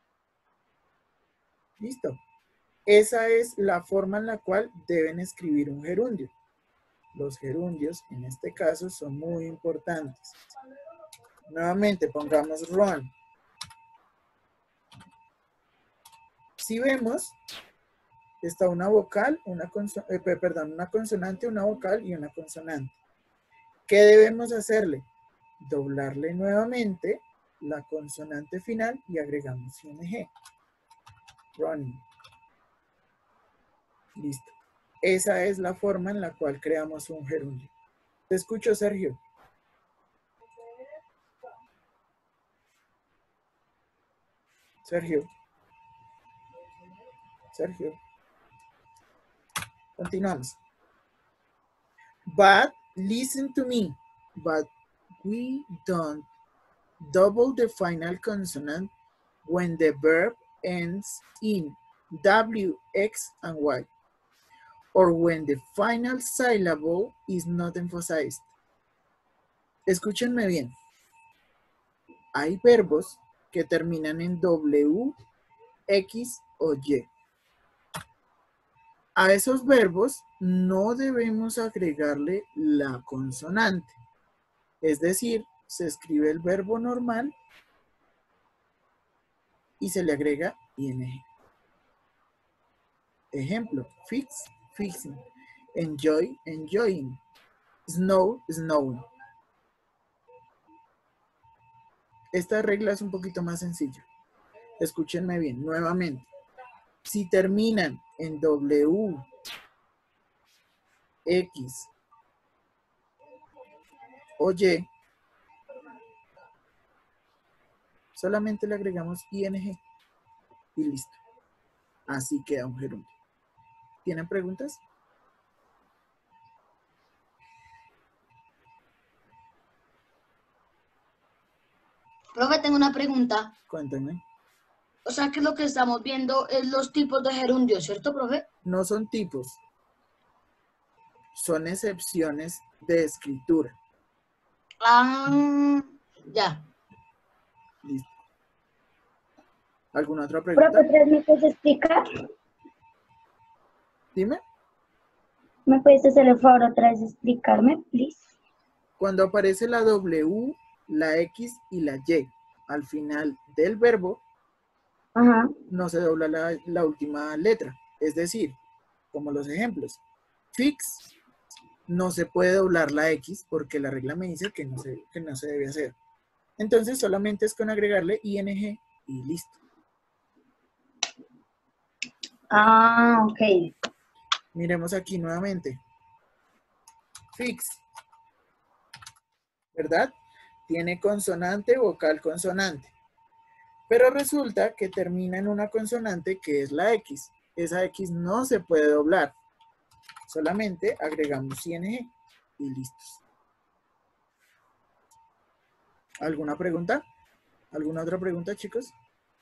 ¿Listo? Esa es la forma en la cual deben escribir un gerundio. Los gerundios, en este caso, son muy importantes. Nuevamente, pongamos run. Si vemos, está una vocal, una conso- eh, perdón, una consonante, una vocal y una consonante. ¿Qué debemos hacerle? Doblarle nuevamente la consonante final y agregamos ing. Running. Listo. Esa es la forma en la cual creamos un gerundio. Te escucho, Sergio. Sergio. Sergio. Continuamos. But listen to me. But we don't double the final consonant when the verb ends in W, X, and Y, or when the final syllable is not emphasized. Escúchenme bien. Hay verbos que terminan en W, X o Y. A esos verbos no debemos agregarle la consonante. Es decir, se escribe el verbo normal y se le agrega ing. Ejemplo, fix, fixing. Enjoy, enjoying. Snow, snowing. Esta regla es un poquito más sencilla. Escúchenme bien, nuevamente. Si terminan en W, X o Y, solamente le agregamos ing y listo. Así queda un gerundio. ¿Tienen preguntas? Profe, tengo una pregunta. Cuéntame. O sea que lo que estamos viendo es los tipos de gerundios, ¿cierto, profe? No son tipos. Son excepciones de escritura. Ah, ya. Listo. ¿Alguna otra pregunta? Profe, ¿me puedes explicar? Dime. ¿Me puedes hacer el favor otra vez de explicarme, please? Cuando aparece la W, la X y la Y al final del verbo, Ajá. no se dobla la, la última letra. Es decir, como los ejemplos, Fix, no se puede doblar la X porque la regla me dice que no se, que no se debe hacer. Entonces solamente es con agregarle ing y listo. Ah, ok. Miremos aquí nuevamente. Fix, ¿verdad? Tiene consonante, vocal, consonante. Pero resulta que termina en una consonante que es la X. Esa X no se puede doblar. Solamente agregamos ing y listos. ¿Alguna pregunta? ¿Alguna otra pregunta, chicos?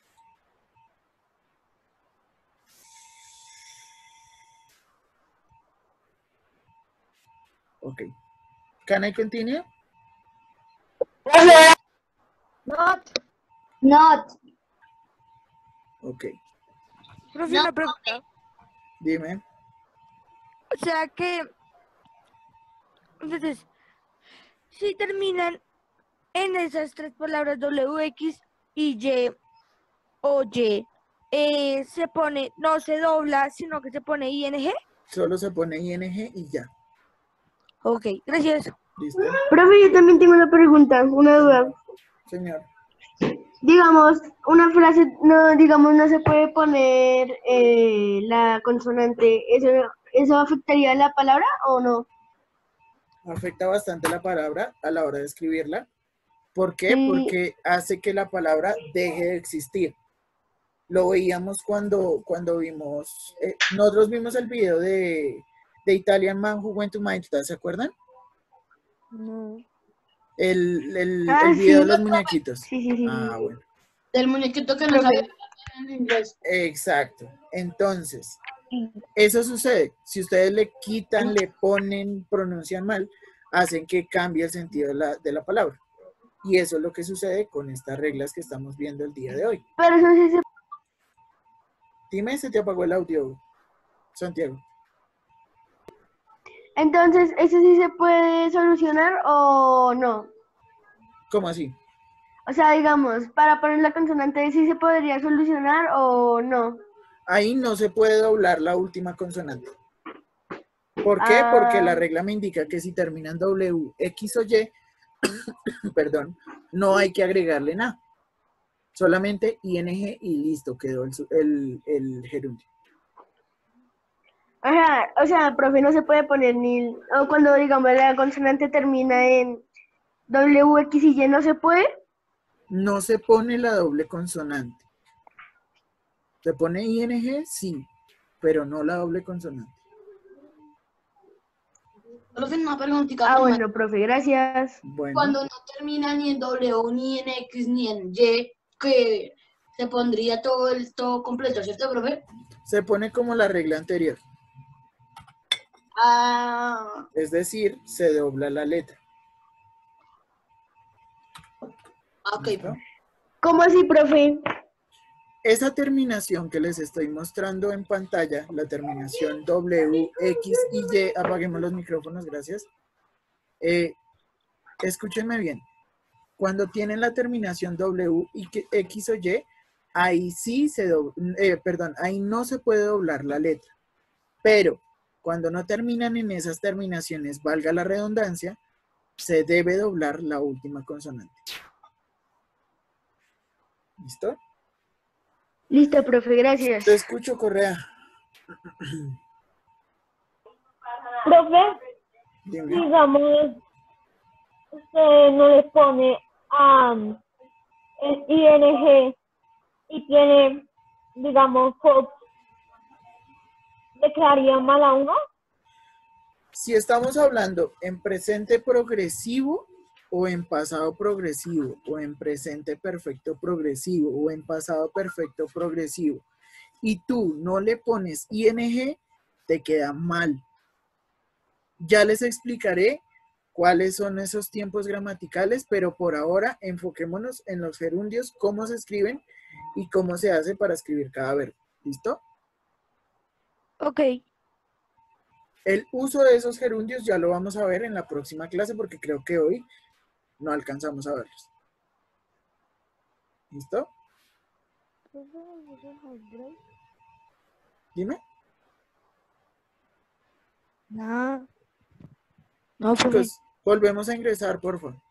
Ok. Can I continue? Not. Not. Ok. Profe, No, una pregunta. Dime. O sea que, entonces, si terminan en esas tres palabras W, X y Y o Y, eh, se pone, no se dobla, sino que se pone ing. Solo se pone ing y ya. Ok, gracias. ¿Listo? Profe, yo también tengo una pregunta, una duda. Señor. Digamos, una frase, no, digamos, no se puede poner eh, la consonante. ¿Eso, ¿Eso afectaría la palabra o no? Afecta bastante la palabra a la hora de escribirla. ¿Por qué? Sí. Porque hace que la palabra deje de existir. Lo veíamos cuando, cuando vimos, eh, nosotros vimos el video de, de Italian Man Who Went to Malta, ¿se acuerdan? No. El, el, Ah, el video sí. de los muñequitos. Sí, sí, sí. Ah, sí. bueno. Del muñequito que no Profe. sabe en inglés. Exacto. Entonces, eso sucede. Si ustedes le quitan, le ponen, pronuncian mal, hacen que cambie el sentido de la, de la palabra. Y eso es lo que sucede con estas reglas que estamos viendo el día de hoy. Pero eso sí se... Dime, se te apagó el audio, Santiago. Entonces, ¿eso sí se puede solucionar o no? ¿Cómo así? O sea, digamos, para poner la consonante, ¿sí se podría solucionar o no? Ahí no se puede doblar la última consonante. ¿Por qué? Ah. Porque la regla me indica que si termina en W, X o Y, perdón, no hay que agregarle nada. Solamente ing y listo, quedó el, su- el, el gerundio. Ajá, o sea, profe, no se puede poner ni... O cuando, digamos, la consonante termina en W, X y Y, ¿no se puede? No se pone la doble consonante. Se pone ing, sí, pero no la doble consonante. Profe, una preguntita. Ah, nomás. bueno, profe, gracias. Bueno, Cuando no termina ni en W, ni en X, ni en Y, que se pondría todo el todo completo, ¿cierto, profe? se pone como la regla anterior. Ah, Es decir, se dobla la letra. ok. ¿Listo? ¿Cómo así, profe? Esa terminación que les estoy mostrando en pantalla, la terminación W, X y Y, apaguemos los micrófonos, gracias. Eh, escúchenme bien. Cuando tienen la terminación W, X o Y, ahí sí se dobla, eh, perdón, ahí no se puede doblar la letra. Pero cuando no terminan en esas terminaciones, valga la redundancia, se debe doblar la última consonante. ¿Listo? Listo, profe, gracias. Te escucho, Correa. Profe, Dime. digamos, usted no le pone am, el ing y tiene, digamos, Fox, ¿le quedaría mal a uno? Si estamos hablando en presente progresivo o en pasado progresivo o en presente perfecto progresivo o en pasado perfecto progresivo y tú no le pones ing, te queda mal. Ya les explicaré cuáles son esos tiempos gramaticales, pero por ahora enfoquémonos en los gerundios, cómo se escriben y cómo se hace para escribir cada verbo. ¿Listo? Ok. El uso de esos gerundios ya lo vamos a ver en la próxima clase porque creo que hoy no alcanzamos a verlos. ¿Listo? Dime. No. No, profe. Chicos, volvemos a ingresar, por favor.